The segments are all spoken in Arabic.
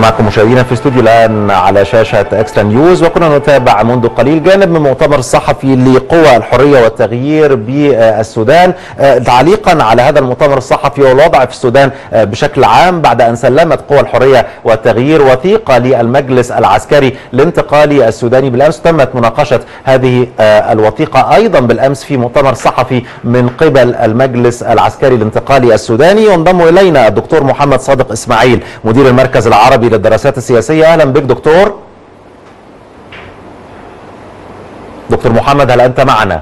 معكم مشاهدينا في استوديو الآن على شاشة اكسترا نيوز، وكنا نتابع منذ قليل جانب من مؤتمر الصحفي لقوى الحرية والتغيير بالسودان، تعليقا على هذا المؤتمر الصحفي والوضع في السودان بشكل عام بعد أن سلمت قوى الحرية والتغيير وثيقة للمجلس العسكري الانتقالي السوداني بالأمس. تمت مناقشة هذه الوثيقة أيضا بالأمس في مؤتمر صحفي من قبل المجلس العسكري الانتقالي السوداني. ينضم إلينا الدكتور محمد صادق إسماعيل مدير المركز العربي للدراسات السياسية. أهلا بك دكتور. دكتور محمد، هل أنت معنا؟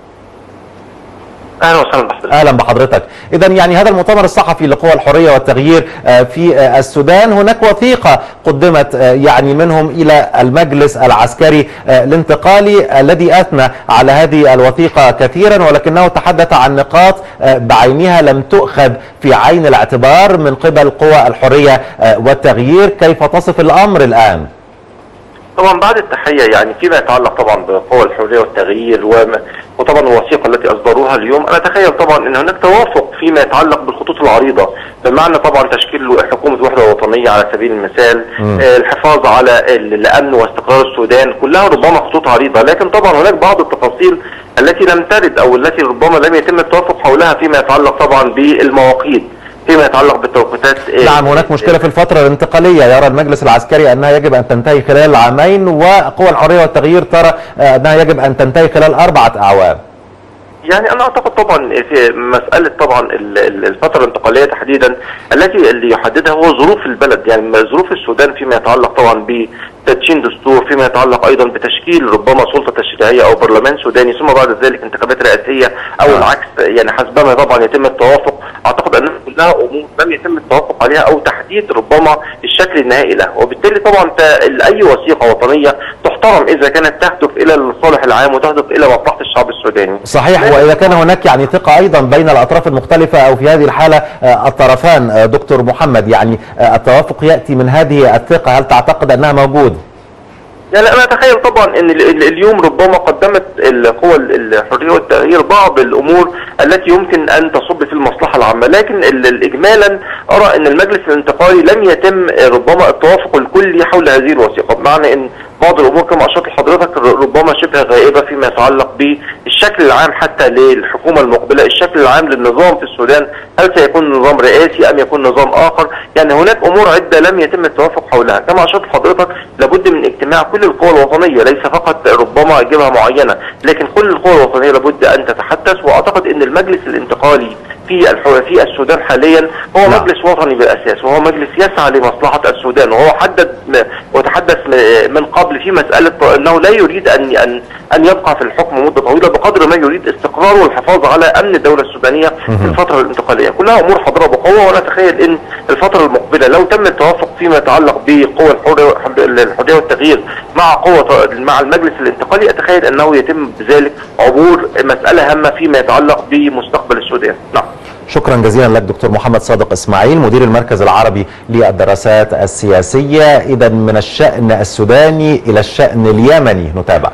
اهلا وسهلا بحضرتك. اهلا بحضرتك. اذا يعني هذا المؤتمر الصحفي لقوى الحريه والتغيير في السودان، هناك وثيقه قدمت يعني منهم الى المجلس العسكري الانتقالي الذي اثنى على هذه الوثيقه كثيرا، ولكنه تحدث عن نقاط بعينها لم تؤخذ في عين الاعتبار من قبل قوى الحريه والتغيير. كيف تصف الامر الان؟ طبعا بعد التحيه يعني فيما يتعلق طبعا بقوى الحريه والتغيير وطبعا الوثيقه التي اصدروها اليوم، انا اتخيل طبعا ان هناك توافق فيما يتعلق بالخطوط العريضه، بمعنى طبعا تشكيل حكومه وحده وطنيه على سبيل المثال، الحفاظ على الامن واستقرار السودان، كلها ربما خطوط عريضه، لكن طبعا هناك بعض التفاصيل التي لم ترد او التي ربما لم يتم التوافق حولها فيما يتعلق طبعا بالمواقيت، فيما يتعلق بالتوقيتات. نعم، هناك مشكلة في الفترة الانتقالية، يرى المجلس العسكري أنها يجب أن تنتهي خلال عامين، وقوى الحرية والتغيير ترى أنها يجب أن تنتهي خلال 4 أعوام. يعني انا اعتقد طبعا في مساله طبعا الفتره الانتقاليه تحديدا اللي يحددها هو ظروف البلد، يعني ظروف السودان فيما يتعلق طبعا بتدشين دستور، فيما يتعلق ايضا بتشكيل ربما سلطه تشريعيه او برلمان سوداني، ثم بعد ذلك انتخابات رئاسيه او العكس، يعني حسبما طبعا يتم التوافق. اعتقد انها كلها امور لم يتم التوافق عليها او تحديد ربما الشكل النهائي لها، وبالتالي طبعا اي وثيقه وطنيه تحترم اذا كانت تهدف الى الصالح العام وتهدف الى مصلحه الشعب السوداني. صحيح، واذا كان هناك يعني ثقه ايضا بين الاطراف المختلفه او في هذه الحاله الطرفان، دكتور محمد، يعني التوافق ياتي من هذه الثقه، هل تعتقد انها موجوده؟ يعني انا اتخيل طبعا ان اليوم ربما قدمت القوى الحريه والتغيير بعض الامور التي يمكن ان تصب في المصلحه العامه، لكن اجمالا ارى ان المجلس الانتقالي لم يتم ربما التوافق الكلي حول هذه الوثيقه، بمعنى ان بعض الامور كما اشرت لحضرتك ربما شبه غائبه فيما يتعلق بالشكل العام حتى للحكومه المقبله، الشكل العام للنظام في السودان، هل سيكون نظام رئاسي ام يكون نظام اخر؟ يعني هناك امور عده لم يتم التوافق حولها، كما اشرت لحضرتك لابد من اجتماع كل القوى الوطنيه، ليس فقط ربما جبهه معينه، لكن كل القوى الوطنيه لابد ان تتحدث. واعتقد ان المجلس الانتقالي في السودان حاليا هو مجلس وطني بالاساس، وهو مجلس يسعى لمصلحه السودان، وهو حدد وتحدث من قبل في مساله انه لا يريد ان يبقى في الحكم مده طويله، بقدر ما يريد استقرار والحفاظ على امن الدوله السودانيه في الفتره الانتقاليه، كلها امور حاضره بقوه. وانا اتخيل ان الفتره المقبله لو تم التوافق فيما يتعلق بقوى الحريه والتغيير مع المجلس الانتقالي، اتخيل انه يتم بذلك عبور مساله هامه فيما يتعلق بمستقبل السودان. نعم. شكرا جزيلا لك دكتور محمد صادق إسماعيل مدير المركز العربي للدراسات السياسية. إذا من الشأن السوداني إلى الشأن اليمني نتابع.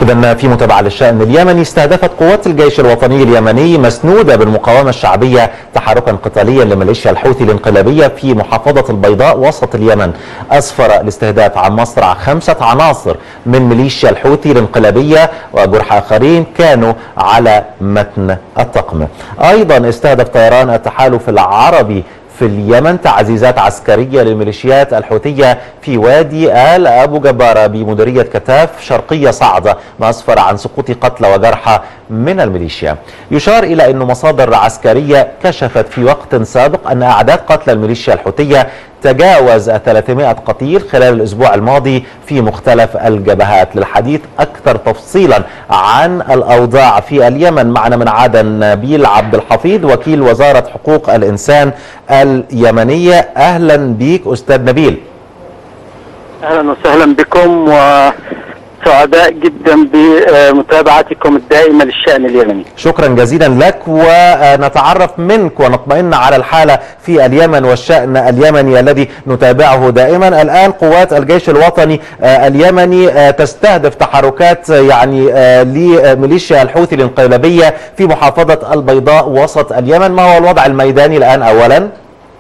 إذن في متابعة للشأن اليمني، استهدفت قوات الجيش الوطني اليمني مسنودة بالمقاومة الشعبية تحركا قتاليا لميليشيا الحوثي الانقلابية في محافظة البيضاء وسط اليمن. أسفر الاستهداف عن مصرع 5 عناصر من ميليشيا الحوثي الانقلابية وجرح آخرين كانوا على متن الطقم. أيضا استهدف طيران التحالف العربي في اليمن تعزيزات عسكرية للميليشيات الحوثية في وادي آل أبو جبارة بمديرية كتاف شرقية صعدة، ما أسفر عن سقوط قتلى وجرحى من الميليشيا. يشار إلى أن مصادر عسكرية كشفت في وقت سابق أن أعداد قتلى الميليشيا الحوثية تجاوز 300 قتيل خلال الأسبوع الماضي في مختلف الجبهات. للحديث أكثر تفصيلا عن الأوضاع في اليمن معنا من عدن نبيل عبد الحفيظ وكيل وزارة حقوق الإنسان اليمنية. أهلا بك أستاذ نبيل. أهلا وسهلا بكم، وسعداء جدا بمتابعتكم الدائمة للشأن اليمني. شكرا جزيلا لك، ونتعرف منك ونطمئن على الحالة في اليمن والشأن اليمني الذي نتابعه دائما. الآن قوات الجيش الوطني اليمني تستهدف تحركات لميليشيا الحوثي الانقلابية في محافظة البيضاء وسط اليمن. ما هو الوضع الميداني الآن أولا؟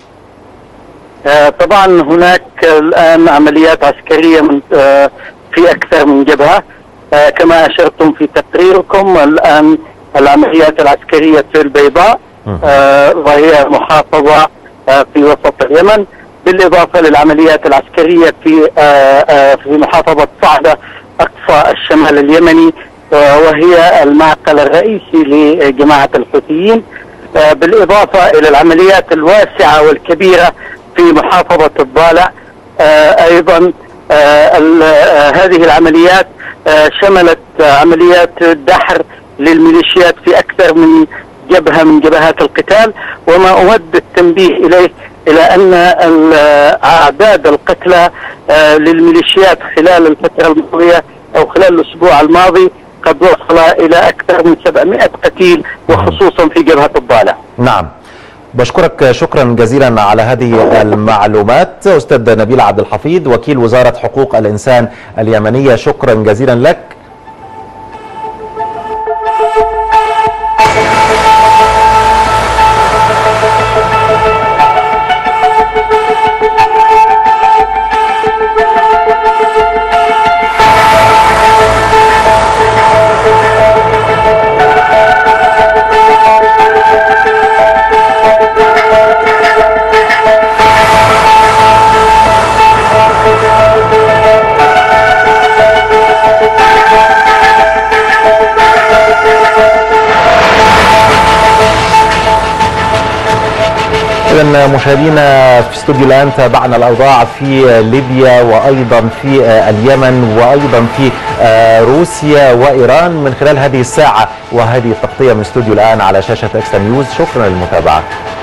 طبعا هناك الآن عمليات عسكرية في أكثر من جبهة، كما أشرتم في تقريركم. الآن العمليات العسكرية في البيضاء وهي محافظة في وسط اليمن، بالإضافة للعمليات العسكرية في محافظة صعدة أقصى الشمال اليمني، وهي المعقل الرئيسي لجماعة الحوثيين، بالإضافة إلى العمليات الواسعة والكبيرة في محافظة الضالع. أيضا هذه العمليات شملت عمليات دحر للميليشيات في أكثر من جبهة من جبهات القتال. وما أود التنبيه إليه إلى أن أعداد القتلى للميليشيات خلال الفترة الماضية أو خلال الأسبوع الماضي قد وصل إلى أكثر من 700 قتيل، وخصوصا في جبهة الضالع. نعم، بشكرك شكرا جزيلا على هذه المعلومات أستاذ نبيل عبد الحفيظ وكيل وزارة حقوق الإنسان اليمنية. شكرا جزيلا لك. إذن مشاهدينا في استوديو الآن تابعنا الأوضاع في ليبيا وأيضا في اليمن وأيضا في روسيا وإيران من خلال هذه الساعة وهذه التغطية من استوديو الآن على شاشة إكسترا نيوز. شكرا للمتابعة.